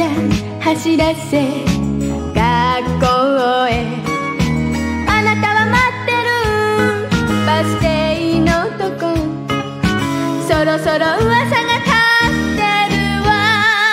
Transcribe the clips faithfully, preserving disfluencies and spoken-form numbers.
車走らせ学校へ、あなたは待ってるバス停のとこ、そろそろ噂が立ってるわ。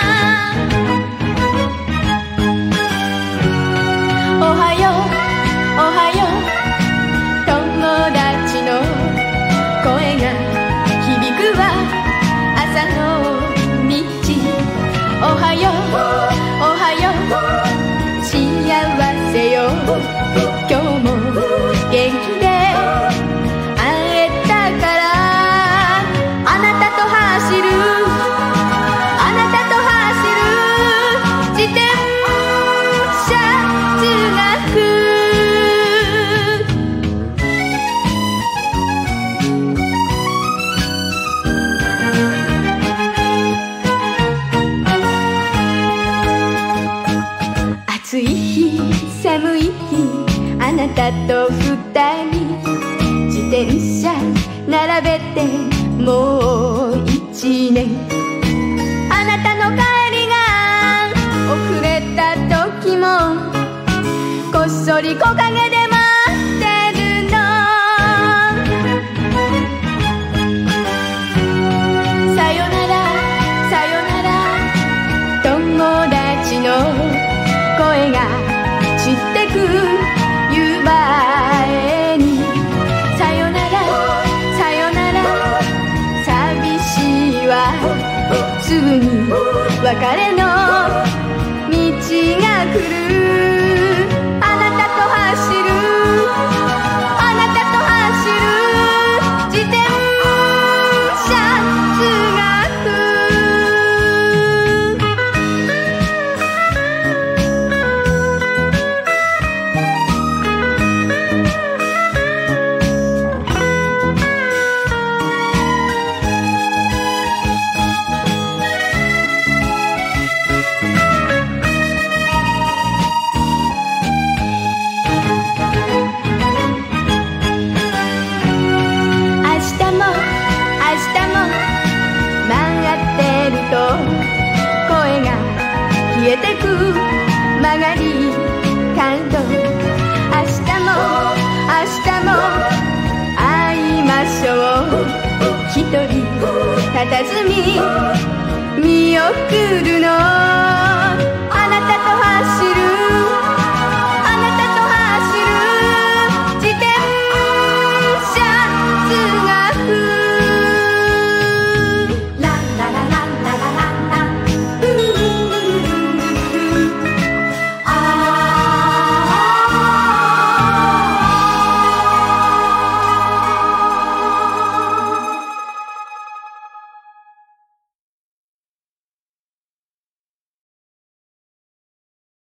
おはようおはよう、友達の声が響くわ朝の道。おはようおはよう、幸せよ今日も元気で会えたから、あなたと走るあなたと走る自転車通学。暑い日寒い日、あなたと二人自転車並べてもう一年。あなたの帰りが遅れた時もこっそり木陰で待ってるの。さよならさよなら、友達の声が散ってく夕前に。さよならさよなら、寂しいわすぐに別れの道が来る。あなたと走るあなたと走る自転車通学。声が消えてく曲がり角、明日も明日も会いましょう。一人佇み見送るの、あなたと